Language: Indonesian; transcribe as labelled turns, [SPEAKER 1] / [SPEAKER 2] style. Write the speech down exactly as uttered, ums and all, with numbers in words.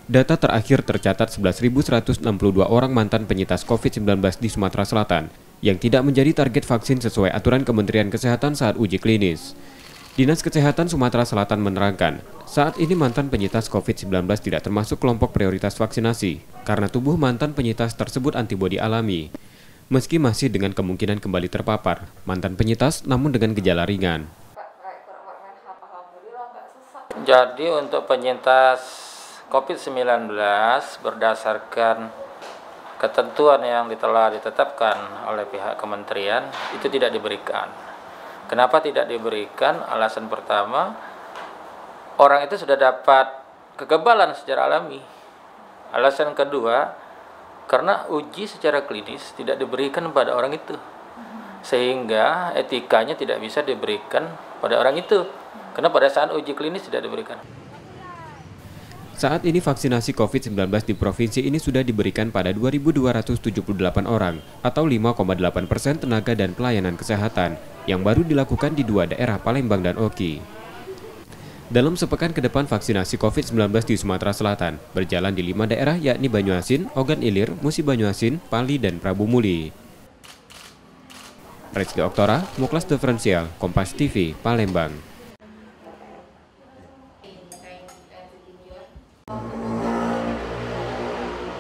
[SPEAKER 1] Data terakhir tercatat sebelas ribu seratus enam puluh dua orang mantan penyintas COVID sembilan belas di Sumatera Selatan yang tidak menjadi target vaksin sesuai aturan Kementerian Kesehatan saat uji klinis. Dinas Kesehatan Sumatera Selatan menerangkan, saat ini mantan penyintas COVID sembilan belas tidak termasuk kelompok prioritas vaksinasi karena tubuh mantan penyintas tersebut antibodi alami. Meski masih dengan kemungkinan kembali terpapar, mantan penyintas namun dengan gejala ringan.
[SPEAKER 2] Jadi untuk penyintas COVID sembilan belas berdasarkan ketentuan yang telah ditetapkan oleh pihak kementerian itu tidak diberikan. Kenapa tidak diberikan? Alasan pertama, orang itu sudah dapat kekebalan secara alami. Alasan kedua, karena uji secara klinis tidak diberikan pada orang itu, sehingga etikanya tidak bisa diberikan pada orang itu, karena pada saat uji klinis tidak diberikan.
[SPEAKER 1] Saat ini vaksinasi COVID sembilan belas di provinsi ini sudah diberikan pada dua ribu dua ratus tujuh puluh delapan orang atau lima koma delapan persen tenaga dan pelayanan kesehatan yang baru dilakukan di dua daerah Palembang dan Oki. Dalam sepekan ke depan vaksinasi COVID sembilan belas di Sumatera Selatan berjalan di lima daerah yakni Banyuasin, Ogan Ilir, Musi Banyuasin, Pali, dan Prabu Muli. Rizky Oktora, Muklas Diferensial, Kompas T V, Palembang.